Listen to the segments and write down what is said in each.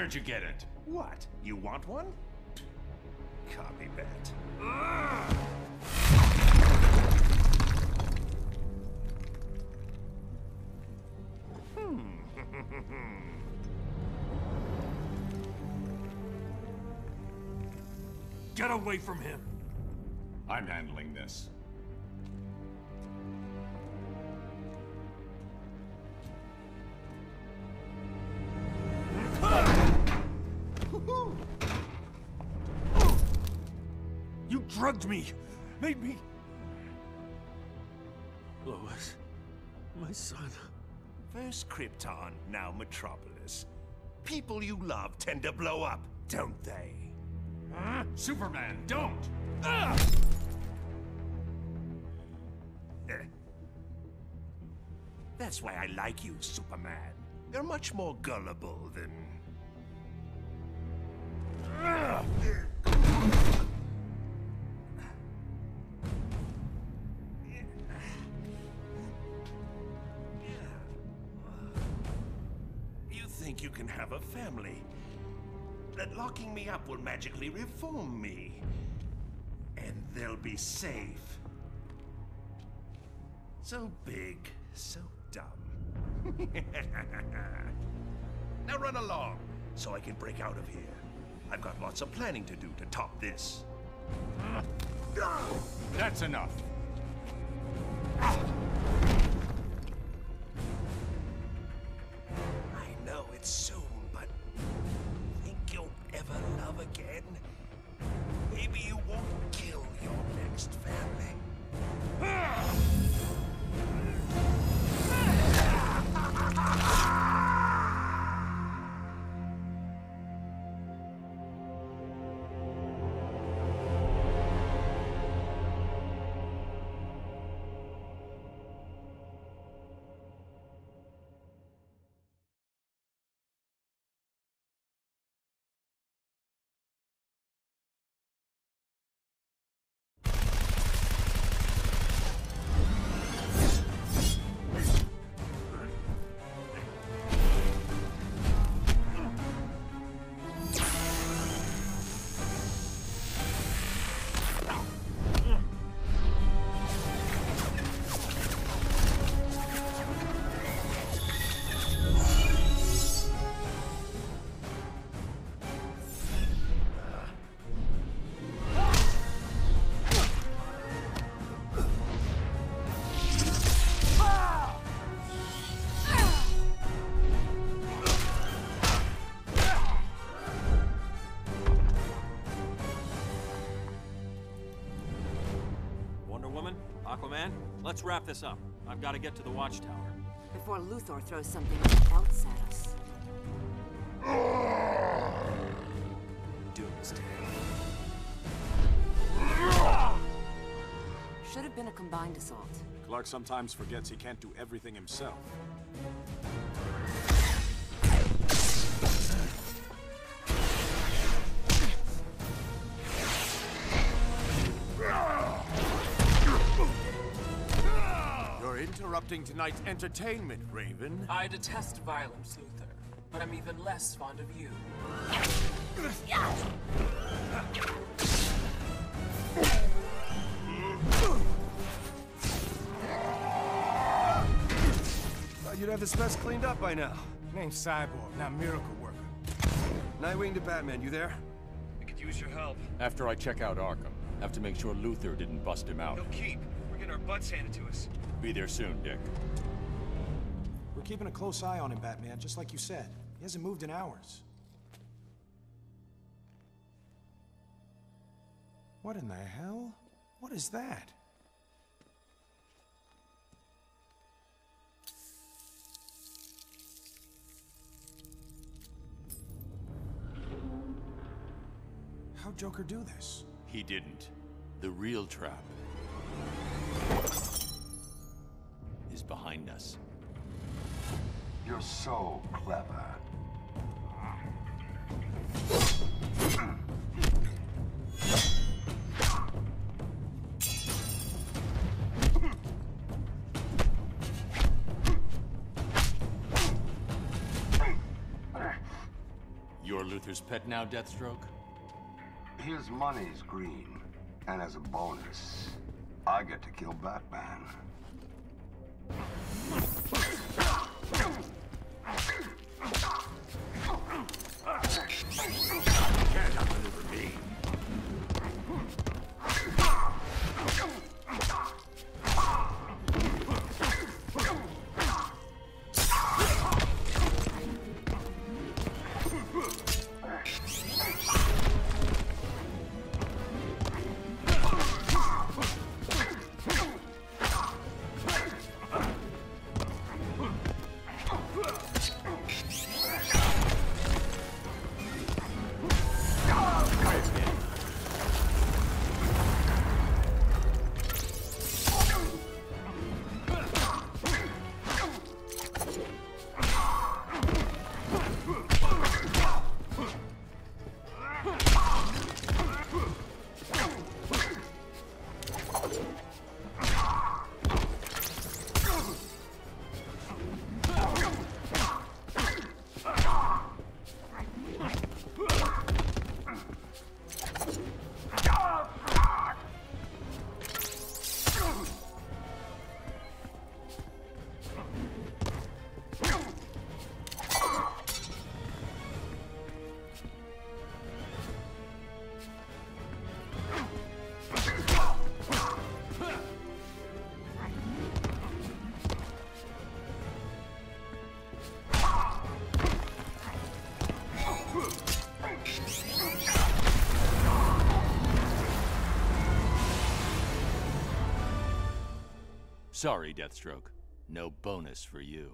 Where'd you get it? What? You want one? Copy that. Get away from him! I'm handling this. You drugged me! Made me... Lois, my son... First Krypton, now Metropolis. People you love tend to blow up, don't they? Huh? Superman, don't! That's why I like you, Superman. You're much more gullible than... You think you can have a family? That locking me up will magically reform me. And they'll be safe. So big, so dumb. Now run along, so I can break out of here. I've got lots of planning to do to top this. That's enough. I know it's soon, but think you'll ever love again? Maybe you won't kill your next family. Aquaman, let's wrap this up. I've got to get to the watchtower. Before Luthor throws something else at us. Doomsday. Should have been a combined assault. Clark sometimes forgets he can't do everything himself. You're interrupting tonight's entertainment, Raven. I detest violence, Luthor, but I'm even less fond of you. Thought you'd have this mess cleaned up by now. Name's Cyborg, not Miracle Worker. Nightwing to Batman, you there? I could use your help. After I check out Arkham, have to make sure Luthor didn't bust him out. No keep. We're getting our butts handed to us. Be there soon, Dick. We're keeping a close eye on him, Batman, just like you said. He hasn't moved in hours. What in the hell? What is that? How'd Joker do this? He didn't. The real trap is behind us. You're so clever. You're Luthor's pet now, Deathstroke? His money's green, and as a bonus, I get to kill Batman. Can't outmaneuver me. Sorry, Deathstroke. No bonus for you.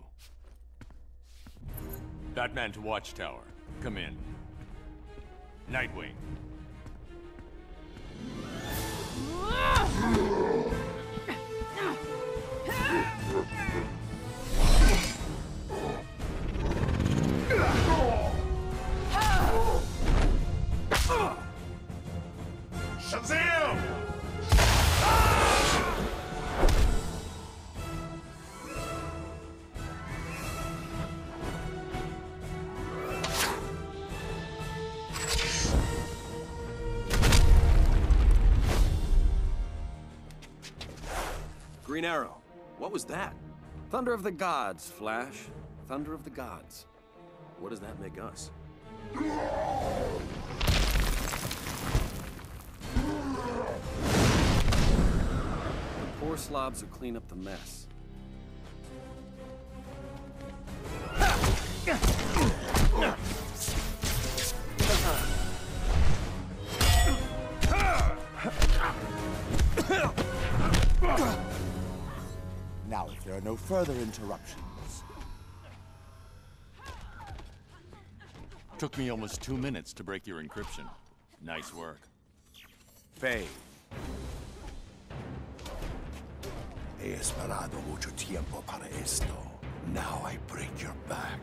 Batman to Watchtower. Come in. Nightwing. Shazam! Green Arrow. What was that? Thunder of the Gods, Flash. Thunder of the Gods. What does that make us? The poor slobs who clean up the mess. Now, if there are no further interruptions. Took me almost 2 minutes to break your encryption. Nice work. Faye. He esperado mucho tiempo para esto. Now I break your back.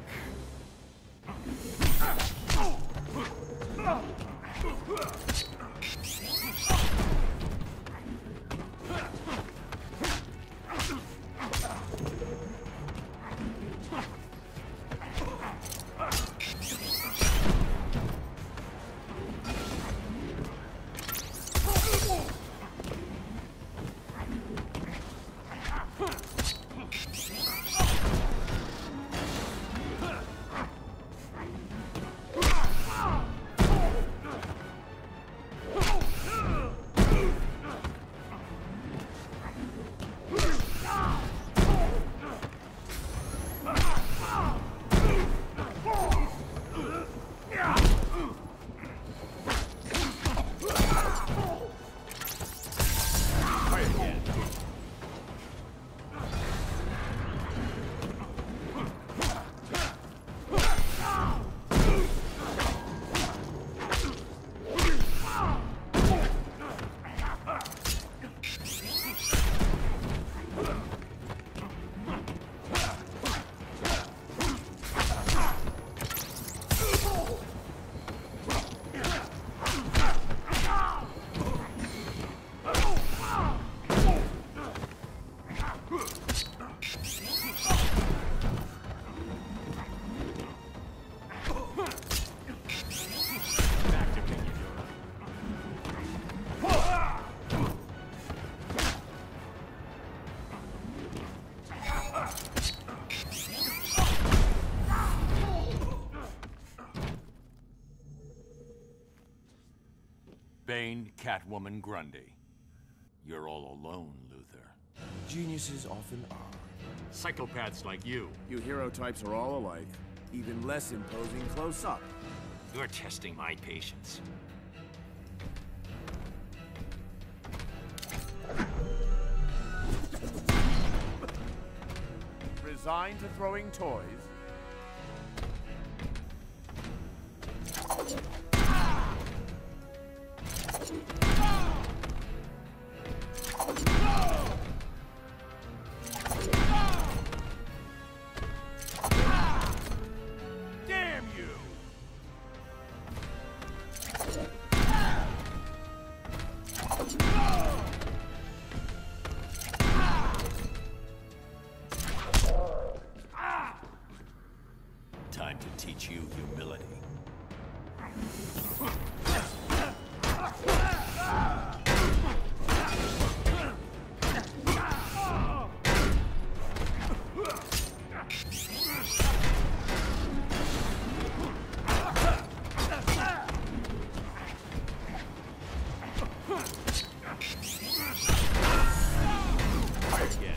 Bane, Catwoman, Grundy. You're all alone, Luthor. Geniuses often are. Psychopaths like you. You hero types are all alike, even less imposing close up. You're testing my patience. Resigned to throwing toys? Damn you! Time to teach you humility. Again.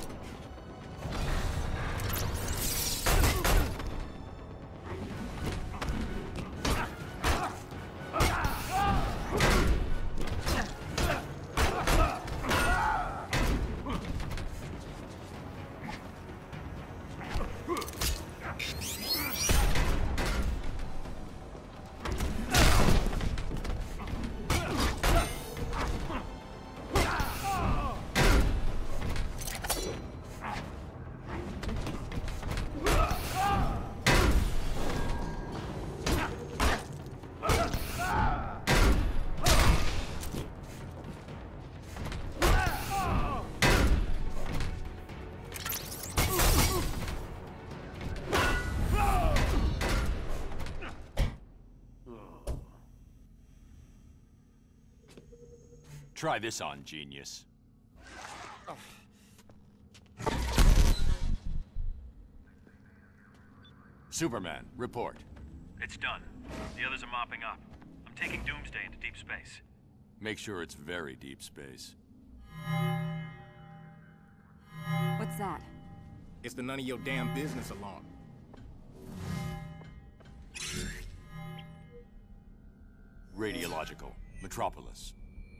Try this on, genius. Superman, report. It's done. The others are mopping up. I'm taking Doomsday into deep space. Make sure it's very deep space. What's that? It's the none of your damn business alarm. Radiological, Metropolis.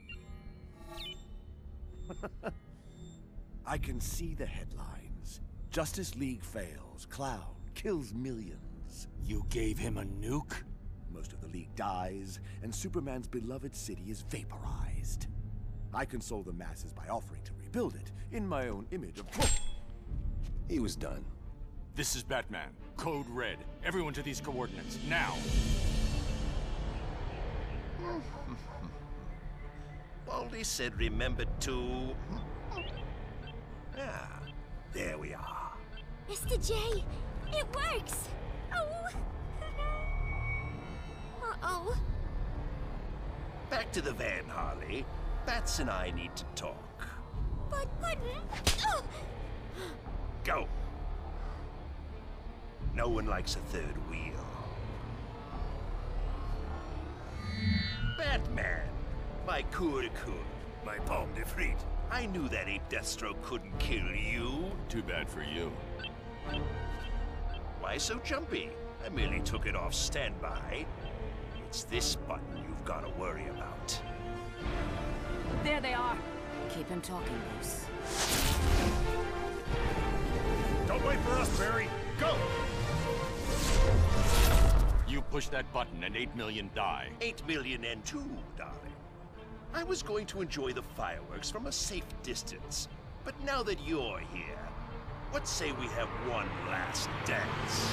I can see the headlines. Justice League fails. Clown kills millions. You gave him a nuke? Most of the League dies, and Superman's beloved city is vaporized. I console the masses by offering to rebuild it, in my own image of... He was done. This is Batman. Code Red. Everyone to these coordinates, now! Baldy said remember to... Ah, there we are. Mr. J, it works! Oh! Uh-oh. Back to the van, Harley. Bats and I need to talk. But... Oh! Go! No one likes a third wheel. Batman! My coup de coeur. My pomme de frite. I knew that ape Deathstroke couldn't kill you. Too bad for you. Why so jumpy? I merely took it off standby. It's this button you've got to worry about. There they are. Keep him talking, Bruce. Don't wait for us, Barry. Go! You push that button and 8 million die. 8 million and 2, darling. I was going to enjoy the fireworks from a safe distance. But now that you're here, what say we have one last dance?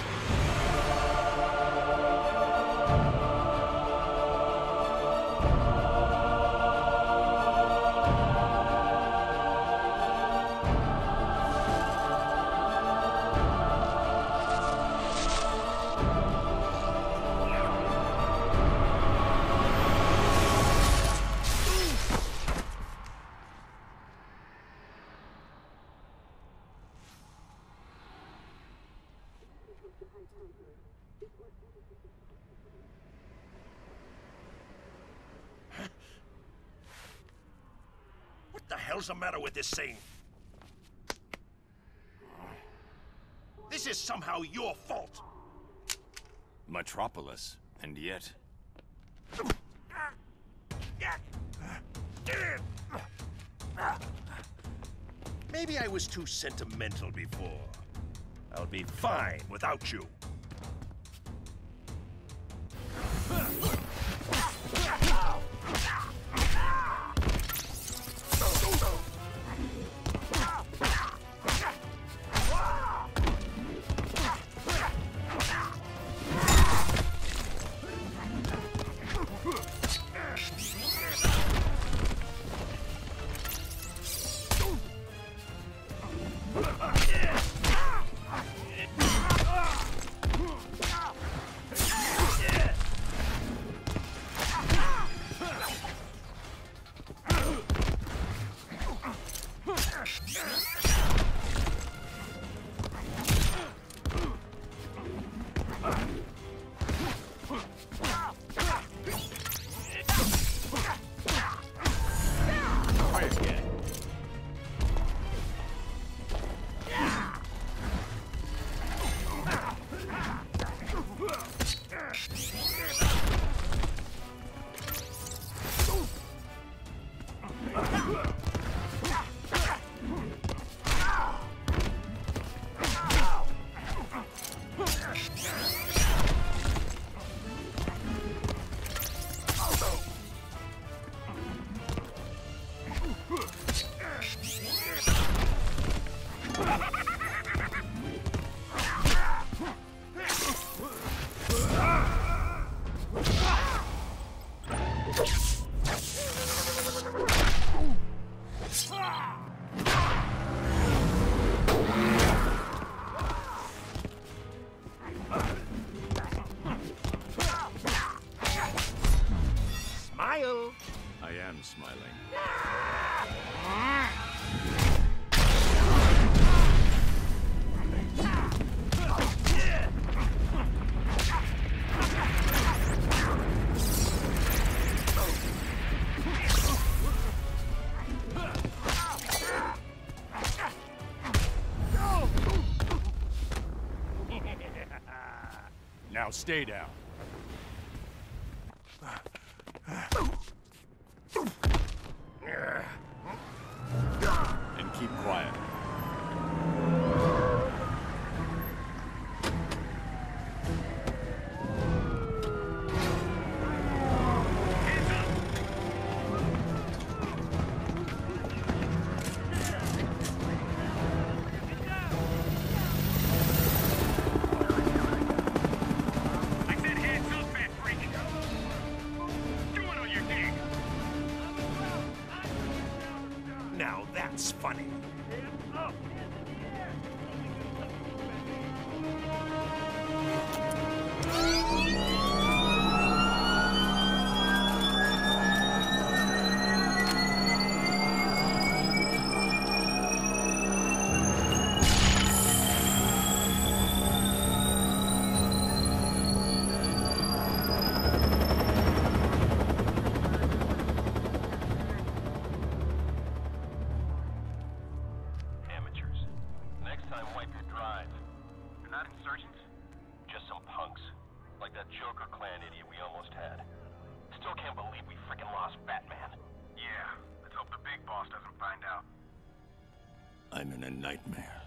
hell's the matter with this thing? This is somehow your fault. Metropolis, and yet... Maybe I was too sentimental before. I'll be fine without you. Smile! I am smiling. Now stay down. And keep quiet. Now that's funny. Joker clan idiot we almost had. Still can't believe we freaking lost Batman. Yeah, let's hope the big boss doesn't find out. I'm in a nightmare.